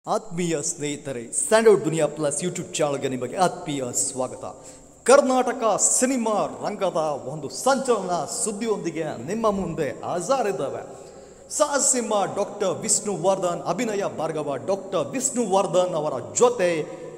ಆತ್ಮೀಯ ಸ್ನೇಹಿತರೆ, Sandalwood Duniya plus YouTube ಚಾನಲ್ಗೆ ನಿಮಗೆ ಆತ್ಮೀಯ ಸ್ವಾಗತ. ಕರ್ನಾಟಕ ಸಿನಿಮಾ ರಂಗದ ಒಂದು ಸಂಚಲನ ಸುದ್ದಿಯೊಂದಿಗೆ ನಿಮ್ಮ ಮುಂದೆ ಹಾಜರಿದ್ದಾವೆ. ಸಾಹಸಿಂಹ ಡಾಕ್ಟರ್ ವಿಷ್ಣುವರ್ಧನ್, ಅಭಿನಯ ಭಾರ್ಗವ ಡಾಕ್ಟರ್ ವಿಷ್ಣುವರ್ಧನ್ ಅವರ ಜೊತೆ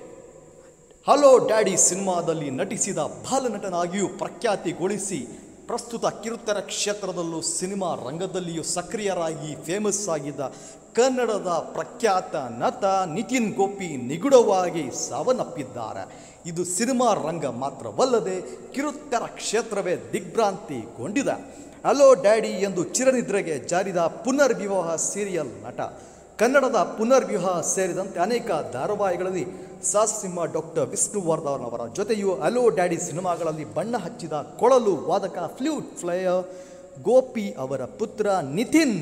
ಹಲೋ ಡ್ಯಾಡಿ ಸಿನಿಮಾದಲ್ಲಿ ನಟಿಸಿದ ಬಾಲನಟನಾಗಿಯೂ ಪ್ರಖ್ಯಾತಿಗೊಳಿಸಿ ಪ್ರಸ್ತುತ ಕಿರುತೆರ ಕ್ಷೇತ್ರದಲ್ಲೂ ಸಿನಿಮಾ ರಂಗದಲ್ಲಿಯೂ ಸಕ್ರಿಯರಾಗಿ ಫೇಮಸ್ ಆಗಿದ್ದ ಕನ್ನಡದ ಪ್ರಖ್ಯಾತ ನಟ ನಿತಿನ್ ಗೋಪಿ ನಿಗೂಢವಾಗಿ ಸಾವನ್ನಪ್ಪಿದ್ದಾರೆ. ಇದು ಸಿನಿಮಾ ರಂಗ ಮಾತ್ರವಲ್ಲದೆ ಕಿರುತೆರ ಕ್ಷೇತ್ರವೇ ದಿಗ್ಭ್ರಾಂತಿಗೊಂಡಿದೆ. ಹಲೋ ಡ್ಯಾಡಿ ಎಂದು ಚಿರನಿದ್ರೆಗೆ ಜಾರಿದ ಪುನರ್ವಿವಾಹ ಸೀರಿಯಲ್ ನಟ. ಕನ್ನಡದ ಪುನರ್ವಿವಾಹ ಸೇರಿದಂತೆ ಅನೇಕ ಧಾರಾವಾಹಿಗಳಲ್ಲಿ ಸಾಹಸಿಂಹ ಡಾಕ್ಟರ್ ವಿಷ್ಣುವರ್ಧನ್ ಅವರ ಜೊತೆಯೂ ಹಲೋ ಡ್ಯಾಡಿ ಸಿನಿಮಾಗಳಲ್ಲಿ ಬಣ್ಣ ಹಚ್ಚಿದ ಕೊಳಲು ವಾದಕ ಫ್ಲೂಟ್ ಪ್ಲೇಯರ್ ಗೋಪಿ ಅವರ ಪುತ್ರ ನಿತಿನ್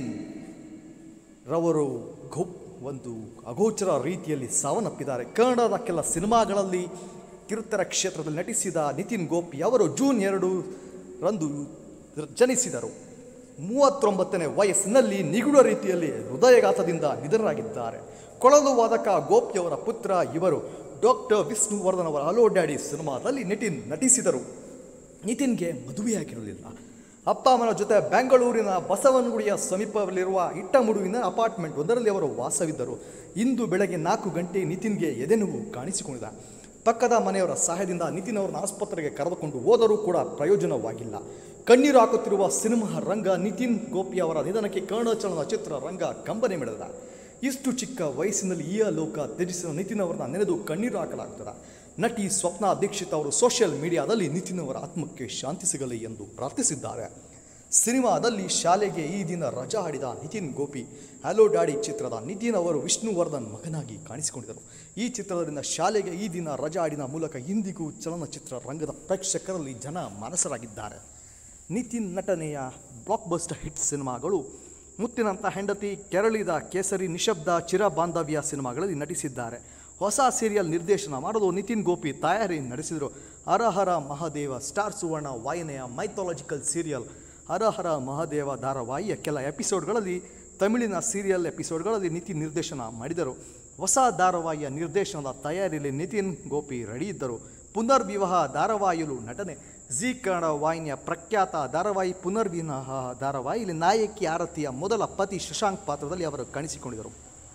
ರವರು ಒಂದು ಅಗೋಚರ ರೀತಿಯಲ್ಲಿ ಸಾವನ್ನಪ್ಪಿದ್ದಾರೆ. ಕನ್ನಡದ ಕೆಲ ಸಿನಿಮಾಗಳಲ್ಲಿ ಕಿರುತೆರ ಕ್ಷೇತ್ರದಲ್ಲಿ ನಟಿಸಿದ ನಿತಿನ್ ಗೋಪಿ ಅವರು ಜೂನ್ 2 ರಂದು ಜನಿಸಿದರು. 39ನೇ ವಯಸ್ಸಿನಲ್ಲಿ ನಿಗೂಢ ರೀತಿಯಲ್ಲಿ ಹೃದಯಾಘಾತದಿಂದ ನಿಧನರಾಗಿದ್ದಾರೆ. ಕೊಳಲು ವಾದಕ ಗೋಪಿಯವರ ಪುತ್ರ ಇವರು. ಡಾಕ್ಟರ್ ವಿಷ್ಣುವರ್ಧನ್ ಅವರ ಹಲೋ ಡ್ಯಾಡಿ ಸಿನಿಮಾದಲ್ಲಿ ನಟಿಸಿದರು. ನಿತಿನ್ಗೆ ಮದುವೆಯಾಗಿರಲಿಲ್ಲ. ಅಪ್ಪ ಅಮ್ಮನ ಜೊತೆ ಬೆಂಗಳೂರಿನ ಬಸವನಗುಡಿಯ ಸಮೀಪದಲ್ಲಿರುವ ಇಟ್ಟಮುಡುವಿನ ಅಪಾರ್ಟ್ಮೆಂಟ್ ಒಂದರಲ್ಲಿ ಅವರು ವಾಸವಿದ್ದರು. ಇಂದು ಬೆಳಗ್ಗೆ 4 ಗಂಟೆ ನಿತಿನ್ಗೆ ಎದೆನೋವು ಕಾಣಿಸಿಕೊಂಡಿದೆ. ಪಕ್ಕದ ಮನೆಯವರ ಸಹಾಯದಿಂದ ನಿತಿನ್ ಅವರನ್ನು ಆಸ್ಪತ್ರೆಗೆ ಕರೆದುಕೊಂಡು ಹೋದರೂ ಕೂಡ ಪ್ರಯೋಜನವಾಗಿಲ್ಲ. ಕಣ್ಣೀರು ಹಾಕುತ್ತಿರುವ ಸಿನಿಮಾ ರಂಗ. ನಿತಿನ್ ಗೋಪಿ ಅವರ ನಿಧನಕ್ಕೆ ಕನ್ನಡ ಚಲನಚಿತ್ರ ರಂಗ ಕಂಬನಿ ಮಿಡಿದಿದೆ. ಇಷ್ಟು ಚಿಕ್ಕ ವಯಸ್ಸಿನಲ್ಲಿ ಈ ಲೋಕ ತ್ಯಜಿಸಿದ ನಿತಿನ್ ಅವರನ್ನ ನೆನೆದು ಕಣ್ಣೀರು ಹಾಕಲಾಗುತ್ತದೆ. ನಟಿ ಸ್ವಪ್ನ ದೀಕ್ಷಿತ್ ಅವರು ಸೋಷಿಯಲ್ ಮೀಡಿಯಾದಲ್ಲಿ ನಿತಿನ್ ಅವರ ಆತ್ಮಕ್ಕೆ ಶಾಂತಿ ಸಿಗಲಿ ಎಂದು ಪ್ರಾರ್ಥಿಸಿದ್ದಾರೆ. ಸಿನಿಮಾದಲ್ಲಿ ಶಾಲೆಗೆ ಈ ದಿನ ರಜಾ ಆಡಿದ ನಿತಿನ್ ಗೋಪಿ ಹಲೋ ಡ್ಯಾಡಿ ಚಿತ್ರದ ನಿತಿನ್ ಅವರು ವಿಷ್ಣುವರ್ಧನ್ ಮಗನಾಗಿ ಕಾಣಿಸಿಕೊಂಡಿದ್ದರು. ಈ ಚಿತ್ರದಿಂದ ಶಾಲೆಗೆ ಈ ದಿನ ರಜಾ ಆಡಿನ ಮೂಲಕ ಇಂದಿಗೂ ಚಲನಚಿತ್ರ ರಂಗದ ಪ್ರೇಕ್ಷಕರಲ್ಲಿ ಜನ ಮನಸ್ಸರಾಗಿದ್ದಾರೆ. ನಿತಿನ್ ನಟನೆಯ ಬ್ಲಾಕ್ಬಸ್ಟರ್ ಹಿಟ್ ಸಿನಿಮಾಗಳು ಮುತ್ತಿನಂಥ ಹೆಂಡತಿ, ಕೆರಳಿದ ಕೇಸರಿ, ನಿಶಬ್ದ, ಚಿರ ಬಾಂಧವ್ಯ ಸಿನಿಮಾಗಳಲ್ಲಿ ನಟಿಸಿದ್ದಾರೆ. ಹೊಸ ಸೀರಿಯಲ್ ನಿರ್ದೇಶನ ಮಾಡಲು ನಿತಿನ್ ಗೋಪಿ ತಯಾರಿ ನಡೆಸಿದರು. ಹರ ಹರ ಮಹಾದೇವ ಸ್ಟಾರ್ ಸುವರ್ಣ ವಾಹಿನಿಯ ಮೈಥಾಲಜಿಕಲ್ ಸೀರಿಯಲ್ ಹರ ಹರ ಮಹಾದೇವ ಧಾರಾವಾಹಿಯ ಕೆಲ ಎಪಿಸೋಡ್ಗಳಲ್ಲಿ, ತಮಿಳಿನ ಸೀರಿಯಲ್ ಎಪಿಸೋಡ್ಗಳಲ್ಲಿ ನಿತಿನ್ ನಿರ್ದೇಶನ ಮಾಡಿದರು. ಹೊಸ ಧಾರಾವಾಹಿಯ ನಿರ್ದೇಶನದ ತಯಾರಿಯಲ್ಲಿ ನಿತಿನ್ ಗೋಪಿ ರೆಡಿ ಇದ್ದರು. ಪುನರ್ವಿವಾಹ ಧಾರಾವಾಹಿಯಲು ನಟನೆ. ಜಿ ಕನ್ನಡ ವಾಹಿನಿಯ ಪ್ರಖ್ಯಾತ ಧಾರಾವಾಹಿ ಪುನರ್ವಿವಾಹ ಧಾರಾವಾಹಿಯಲ್ಲಿ ನಾಯಕಿ ಆರತಿಯ ಮೊದಲ ಪತಿ ಶಶಾಂಕ್ ಪಾತ್ರದಲ್ಲಿ ಅವರು ಕಾಣಿಸಿಕೊಂಡಿದ್ದರು.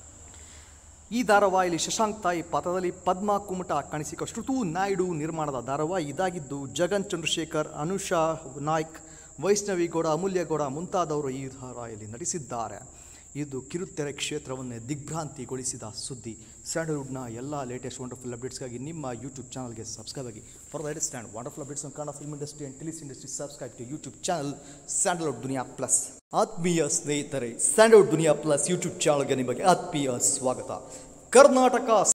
ಈ ಧಾರಾವಾಹಿಯಲ್ಲಿ ಶಶಾಂಕ್ ತಾಯಿ ಪಾತ್ರದಲ್ಲಿ ಪದ್ಮಾ ಕುಮಟ ಕಾಣಿಸಿಕೊಂಡ ಶ್ರುತು ನಾಯ್ಡು ನಿರ್ಮಾಣದ ಧಾರಾವಾಹಿ ಇದಾಗಿದ್ದು, ಜಗನ್ ಚಂದ್ರಶೇಖರ್, ಅನುಷಾ ನಾಯ್ಕ್, ವೈಷ್ಣವಿ ಗೌಡ, ಅಮೂಲ್ಯ ಗೌಡ ಮುಂತಾದವರು ಈ ಧಾರಾವಾಹಿಯಲ್ಲಿ ನಟಿಸಿದ್ದಾರೆ. ಇದು ಕಿರುತೆರೆ ಕ್ಷೇತ್ರವನ್ನೇ ದಿಗ್ಭ್ರಾಂತಿಗೊಳಿಸಿದ ಸುದ್ದಿ. ಸ್ಯಾಂಡಲ್ವುಡ್ನ ಎಲ್ಲ ಲೇಟೆಸ್ಟ್ ವಂಡರ್ಫುಲ್ ಅಪ್ಡೇಟ್ಸ್ಗಾಗಿ ನಿಮ್ಮ ಯೂಟ್ಯೂಬ್ ಚಾನಲ್ಗೆ ಸಬ್ಸ್ಕ್ರೈಬ್ ಆಗಿ. For the latest and wonderful updates on Kannada film industry and tellies industry, subscribe to YouTube channel Sandalwood Duniya plus. ಆತ್ಮೀಯ ಸ್ನೇಹಿತರೆ, ಸ್ಯಾಂಡಲ್ವುಡ್ ದುನಿಯಾ ಪ್ಲಸ್ ಯೂಟ್ಯೂಬ್ ಚಾನಲ್ಗೆ ನಿಮಗೆ ಆತ್ಮೀಯ ಸ್ವಾಗತ. ಕರ್ನಾಟಕ